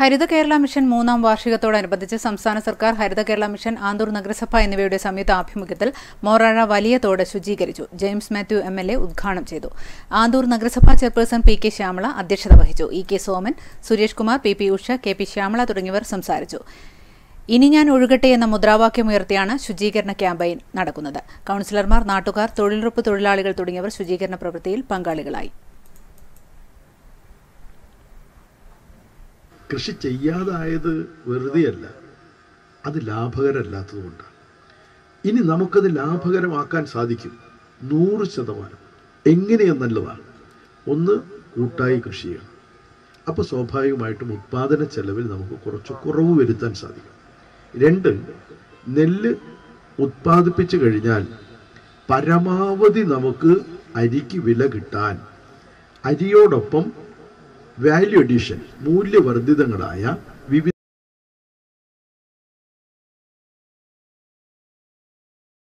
ഹരിത Kerala mission 3ാം വാർഷികത്തോടനുബന്ധിച്ച് സംസ്ഥാന സർക്കാർ ഹരിത കേരള മിഷൻ, ആന്തൂർ നഗരസഭ എന്നിവയുടെ സംയുക്ത ആഭിമുഖ്യത്തിൽ മോറാഴ വലിയ തോട് ശുചീകരിച്ചു. ജെയിംസ് മാത്യു MLA ഉദ്ഘാടനം ചെയ്തു. ആന്തൂർ നഗരസഭാ ചെയർപേഴ്സൺ PK ശ്യാമള അധ്യക്ഷത വഹിച്ചു. EK Soman, Suresh Kumar, PP Usha, KP Shyamala തുടങ്ങിയവർ സംസാരിച്ചു. ഇനി ഞാൻ ഒഴുകട്ടെ എന്ന മുദ്രാവാക്യമുയർത്തിയാണ് ശുചീകരണ ക്യാമ്പയിൻ നടക്കുന്നത്. കൌൺസിലർമാർ, നാട്ടുകാർ, തൊഴിലുറപ്പ് തൊഴിലാളികൾ തുടങ്ങിയവർ ശുചീകരണ പ്രവൃത്തിയിൽ പങ്കാളികളായി. കൃഷി ചെയ്യാതായത് വെറുതെയല്ല, അത് ലാഭകരമല്ലാത്തതുകൊണ്ടാണ്. ഇനി നമുക്കത് ലാഭകരമാക്കാൻ സാധിക്കും 100%. എങ്ങനെയെന്നുള്ളതാണ്. ഒന്ന്, കൂട്ടായി കൃഷി ചെയ്യണം. അപ്പോൾ സ്വാഭാവികമായിട്ടും ഉത്പാദന ചെലവിൽ നമുക്ക് കുറച്ച് കുറവ് വരുത്താൻ സാധിക്കും. 2, നെല്ല് ഉത്പാദിപ്പിച്ചു കഴിഞ്ഞാൽ പരമാവധി നമുക്ക് അരിക്ക് വില കിട്ടാൻ അരിയോടൊപ്പം വാല്യൂ അഡീഷൻ, മൂല്യവർദ്ധിതങ്ങളായ